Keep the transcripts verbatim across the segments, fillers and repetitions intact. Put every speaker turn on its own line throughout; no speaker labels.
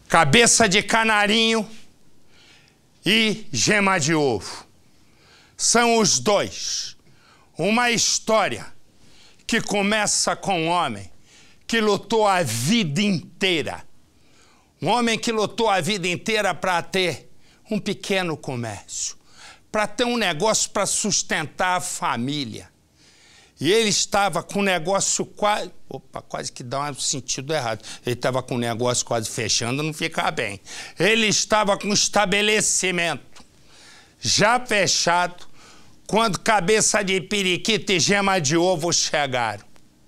Cabeça de canarinho e gema de ovo. São os dois. Uma história que começa com um homem que lutou a vida inteira. Um homem que lutou a vida inteira para ter um pequeno comércio, para ter um negócio para sustentar a família. E ele estava com o negócio quase... Opa, quase que dá um sentido errado. Ele estava com o negócio quase fechando, não fica bem. Ele estava com o estabelecimento já fechado quando cabeça de periquita e gema de ovo chegaram.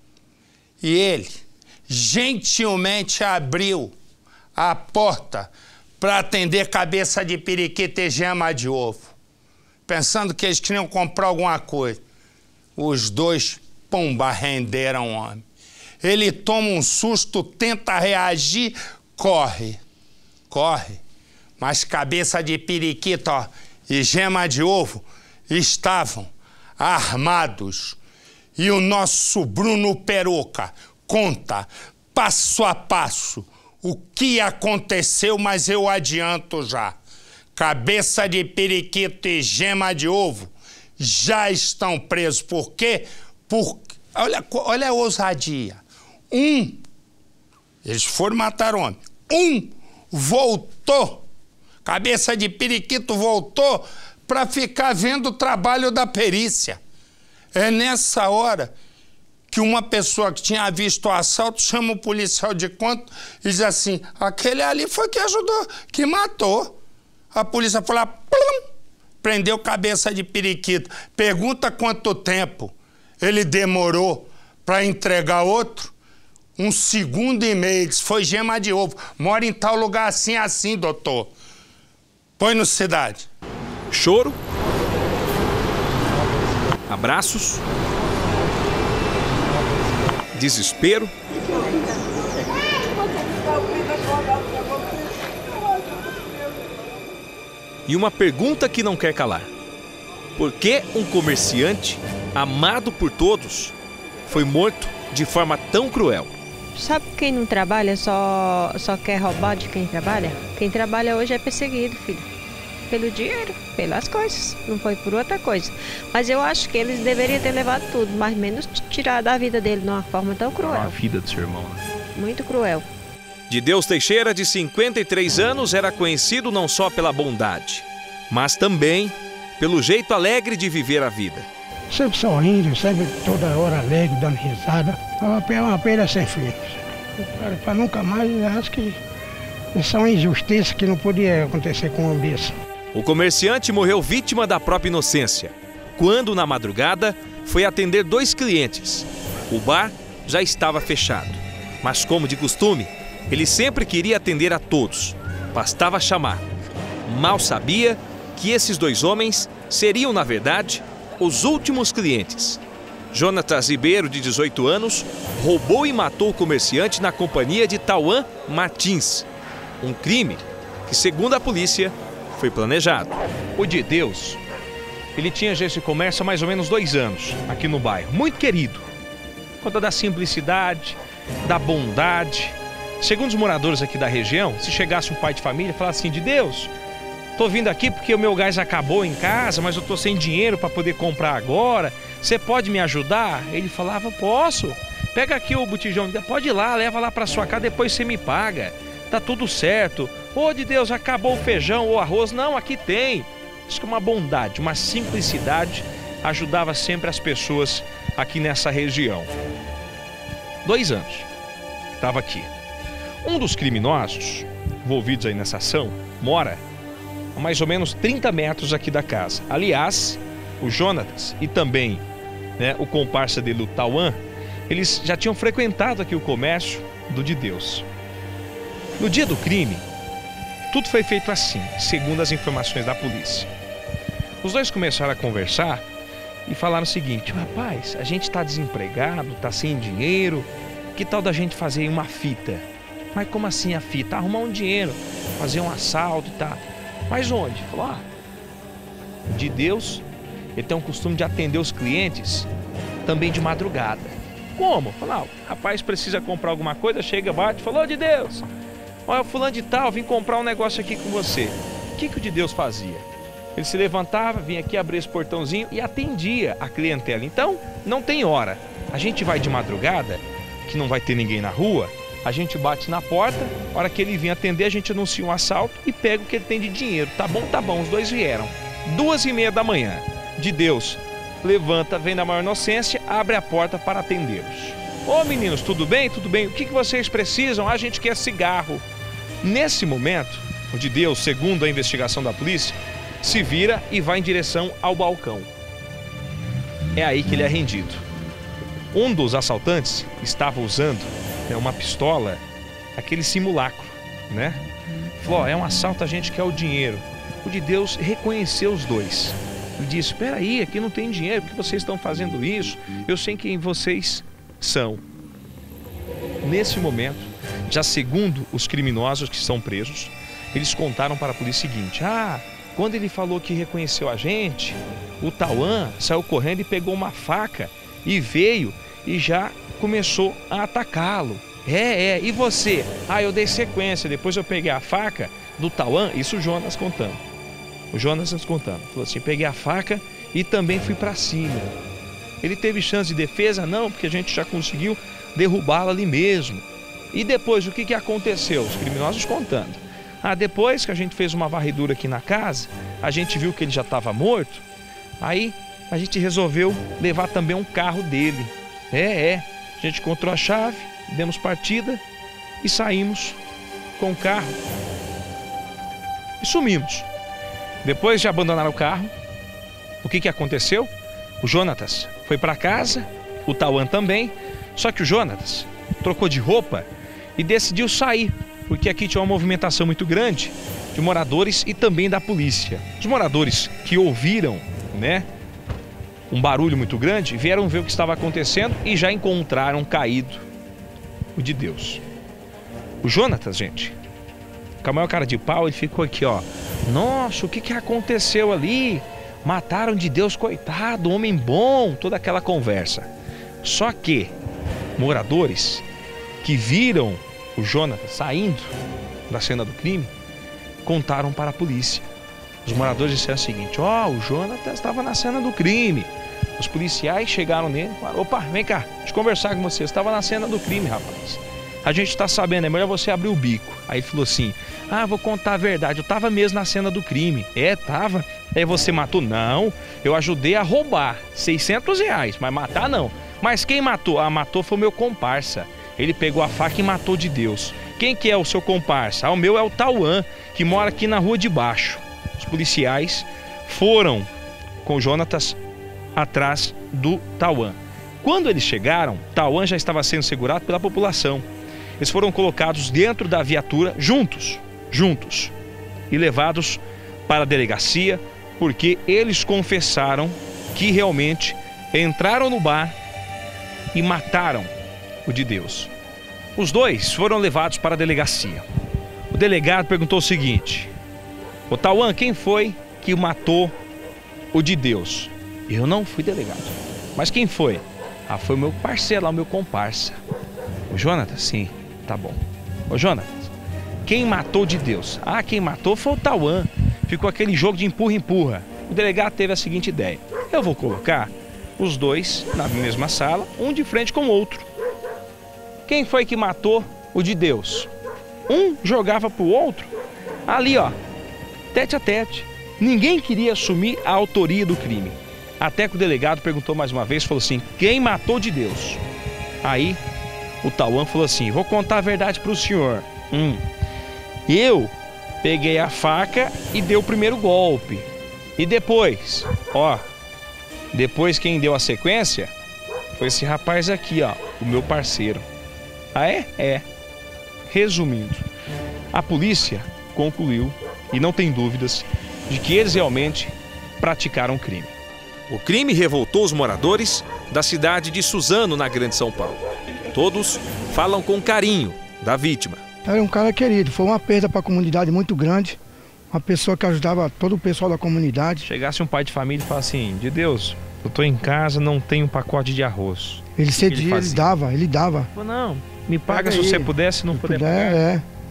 E ele gentilmente abriu a porta para atender cabeça de periquita e gema de ovo, pensando que eles queriam comprar alguma coisa. Os dois, pumba, renderam o homem. Ele toma um susto, tenta reagir, corre, corre. Mas cabeça de periquita, ó, e gema de ovo estavam armados. E o nosso Bruno Peruca conta, passo a passo, o que aconteceu, mas eu adianto já. Cabeça de periquito e gema de ovo já estão presos. Por quê? Por... Olha, olha a ousadia. Um, eles foram matar o homem. Um voltou, cabeça de periquito voltou para ficar vendo o trabalho da perícia. É nessa hora que uma pessoa que tinha visto o assalto chama o policial de canto e diz assim: aquele ali foi que ajudou, que matou. A polícia foi lá, plum, prendeu cabeça de periquito. Pergunta quanto tempo ele demorou para entregar outro. Um segundo e meio. Diz, foi gema de ovo. Mora em tal lugar assim, assim, doutor. Põe no Cidade.
Choro. Abraços. Desespero. E uma pergunta que não quer calar. Por que um comerciante, amado por todos, foi morto de forma tão cruel?
Sabe quem não trabalha só, só quer roubar de quem trabalha? Quem trabalha hoje é perseguido, filho. Pelo dinheiro, pelas coisas. Não foi por outra coisa. Mas eu acho que eles deveriam ter levado tudo, mas menos tirar da vida dele de uma forma tão cruel.
A vida do seu irmão, né?
Muito cruel.
Dideus Teixeira, de cinquenta e três anos, era conhecido não só pela bondade, mas também pelo jeito alegre de viver a vida.
Sempre sorrindo, sempre toda hora alegre, dando risada. É uma pena sem fim. Para nunca mais, acho que são injustiças que não podia acontecer com um desse.
O comerciante morreu vítima da própria inocência, quando, na madrugada, foi atender dois clientes. O bar já estava fechado, mas, como de costume, ele sempre queria atender a todos. Bastava chamar. Mal sabia que esses dois homens seriam, na verdade, os últimos clientes. Jonatas Ribeiro, de dezoito anos, roubou e matou o comerciante na companhia de Tauan Martins. Um crime que, segundo a polícia, foi planejado. O Dideus, ele tinha já esse comércio há mais ou menos dois anos, aqui no bairro. Muito querido. Por conta da simplicidade, da bondade. Segundo os moradores aqui da região, se chegasse um pai de família e falasse assim: Dideus, tô vindo aqui porque o meu gás acabou em casa, mas eu tô sem dinheiro para poder comprar agora. Você pode me ajudar? Ele falava: posso. Pega aqui o botijão, pode ir lá, leva lá para sua casa, depois você me paga. Tá tudo certo. Ô, de Deus, acabou o feijão ou arroz? Não, aqui tem. Isso que é uma bondade, uma simplicidade, ajudava sempre as pessoas aqui nessa região. Dois anos estava aqui. Um dos criminosos envolvidos aí nessa ação mora a mais ou menos trinta metros aqui da casa. Aliás, o Jonatas e também, né, o comparsa dele, o Tauan, eles já tinham frequentado aqui o comércio do Dideus. No dia do crime, tudo foi feito assim, segundo as informações da polícia. Os dois começaram a conversar e falaram o seguinte: rapaz, a gente está desempregado, está sem dinheiro, que tal da gente fazer uma fita? Mas como assim a fita? Arrumar um dinheiro, fazer um assalto e tal. Mas onde? Falou: ah, de Deus, ele tem um costume de atender os clientes também de madrugada. Como? Falou: ah, o rapaz precisa comprar alguma coisa, chega, bate, falou: de Deus, olha, fulano de tal, vim comprar um negócio aqui com você. O que, que o de Deus fazia? Ele se levantava, vinha aqui, abria esse portãozinho e atendia a clientela. Então, não tem hora. A gente vai de madrugada, que não vai ter ninguém na rua, a gente bate na porta, a hora que ele vir atender, a gente anuncia um assalto e pega o que ele tem de dinheiro. Tá bom, tá bom, os dois vieram. Duas e meia da manhã, de Deus levanta, vem na maior inocência, abre a porta para atendê-los. Ô meninos, tudo bem? Tudo bem? O que, que vocês precisam? A gente quer cigarro. Nesse momento, o de Deus, segundo a investigação da polícia, se vira e vai em direção ao balcão. É aí que ele é rendido. Um dos assaltantes estava usando, né, uma pistola, aquele simulacro, né? Falou, ó, é um assalto, a gente quer o dinheiro. O de Deus reconheceu os dois. Ele disse, espera aí, aqui não tem dinheiro, por que vocês estão fazendo isso? Eu sei quem vocês são. Nesse momento, já segundo os criminosos que são presos, eles contaram para a polícia o seguinte, ah, quando ele falou que reconheceu a gente, o Tauan saiu correndo e pegou uma faca e veio e já começou a atacá-lo. É, é, e você? Ah, eu dei sequência, depois eu peguei a faca do Tauan, isso o Jonas contando. O Jonas nos contando, falou assim, peguei a faca e também fui para cima. Ele teve chance de defesa? Não, porque a gente já conseguiu derrubá-lo ali mesmo. E depois, o que, que aconteceu? Os criminosos contando. Ah, depois que a gente fez uma varredura aqui na casa, a gente viu que ele já estava morto, aí a gente resolveu levar também um carro dele. É, é, a gente encontrou a chave, demos partida e saímos com o carro e sumimos. Depois de abandonar o carro, o que, que aconteceu? O Jonatas foi para casa, o Tauan também, só que o Jonatas trocou de roupa e decidiu sair, porque aqui tinha uma movimentação muito grande de moradores e também da polícia. Os moradores que ouviram, né, um barulho muito grande, vieram ver o que estava acontecendo e já encontraram caído o de Deus. O Jonatas, gente, com a maior cara de pau, ele ficou aqui, ó. Nossa, o que, que aconteceu ali? Mataram de Deus, coitado, homem bom, toda aquela conversa. Só que moradores que viram o Jonatas saindo da cena do crime contaram para a polícia. Os moradores disseram o seguinte, ó, oh, o Jonatas estava na cena do crime. Os policiais chegaram nele e falaram, opa, vem cá, deixa eu conversar com você, estava na cena do crime, rapaz. A gente está sabendo, é melhor você abrir o bico. Aí ele falou assim, ah, vou contar a verdade, eu estava mesmo na cena do crime. É, tava. Aí você matou? Não, eu ajudei a roubar seiscentos reais, mas matar não. Mas quem matou? Ah, matou foi o meu comparsa. Ele pegou a faca e matou de Deus. Quem que é o seu comparsa? Ah, o meu é o Tauan, que mora aqui na rua de baixo. Os policiais foram com o Jonatas atrás do Tauan. Quando eles chegaram, Tauan já estava sendo segurado pela população. Eles foram colocados dentro da viatura juntos, juntos, e levados para a delegacia, porque eles confessaram que realmente entraram no bar e mataram o de Deus. Os dois foram levados para a delegacia. O delegado perguntou o seguinte, ô Tauan, quem foi que matou o de Deus? Eu não fui delegado. Mas quem foi? Ah, foi o meu parceiro lá, o meu comparsa. O Jonatas? Sim, tá bom. Ô Jonatas, quem matou de Deus? Ah, quem matou foi o Tauan. Ficou aquele jogo de empurra-empurra. O delegado teve a seguinte ideia. Eu vou colocar os dois na mesma sala, um de frente com o outro. Quem foi que matou o de Deus? Um jogava pro outro, ali ó, tete a tete. Ninguém queria assumir a autoria do crime. Até que o delegado perguntou mais uma vez, falou assim, quem matou de Deus? Aí o Tauan falou assim, vou contar a verdade para o senhor. Hum, eu peguei a faca e dei o primeiro golpe. E depois, ó, depois quem deu a sequência foi esse rapaz aqui, ó, o meu parceiro. Ah, é? É. Resumindo, a polícia concluiu, e não tem dúvidas, de que eles realmente praticaram o crime. O crime revoltou os moradores da cidade de Suzano, na Grande São Paulo. Todos falam com carinho da vítima.
Era um cara querido, foi uma perda para a comunidade muito grande. Uma pessoa que ajudava todo o pessoal da comunidade.
Chegasse um pai de família e falasse assim, de Deus, eu tô em casa, não tenho um pacote de arroz.
Ele cedia, ele, ele dava, ele dava.
Falou, não, me paga se você puder, se não puder,
puder
pagar.
É.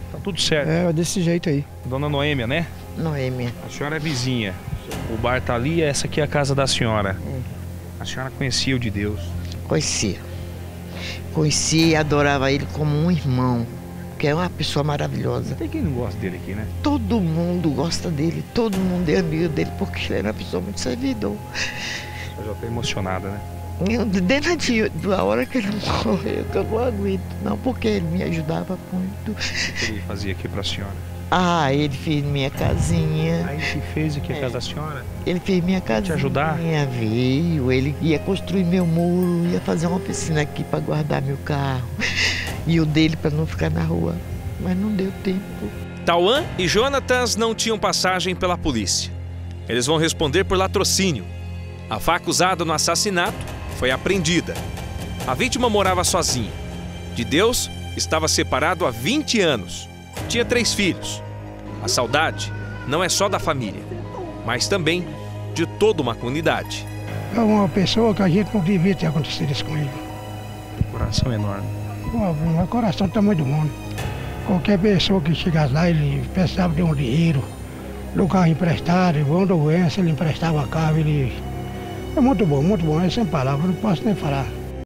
Tá tudo certo.
É, desse jeito aí.
Dona Noêmia, né?
Noêmia.
A senhora é vizinha. O bar tá ali, essa aqui é a casa da senhora.
É.
A senhora conhecia o de Deus?
Conhecia. Conhecia e adorava ele como um irmão, que é uma pessoa maravilhosa.
Tem quem não gosta dele aqui, né?
Todo mundo gosta dele, todo mundo é amigo dele, porque ele era uma pessoa muito servidor.
Eu já tô emocionada, né?
Eu, desde a, dia- da hora que ele morreu, que eu não aguento, não, porque ele me ajudava muito.
O que ele fazia aqui pra senhora?
Ah, ele fez minha casinha.
Aí que fez aqui a
É.
casa da senhora?
Ele fez minha casinha.
ajudar?
Veio, ele ia construir meu muro, ia fazer uma piscina aqui para guardar meu carro. E o dele para não ficar na rua. Mas não deu tempo.
Tauan e Jonatas não tinham passagem pela polícia. Eles vão responder por latrocínio. A faca usada no assassinato foi apreendida. A vítima morava sozinha. De Deus estava separado há vinte anos. Tinha três filhos. A saudade não é só da família, mas também de toda uma comunidade.
É uma pessoa que a gente não devia ter acontecido isso com ele.
Coração enorme.
O meu coração do tamanho do mundo. Qualquer pessoa que chegasse lá, ele precisava de um dinheiro, do carro emprestado, uma doença, ele emprestava carro, ele... É muito bom, muito bom, é sem palavras, não posso nem falar.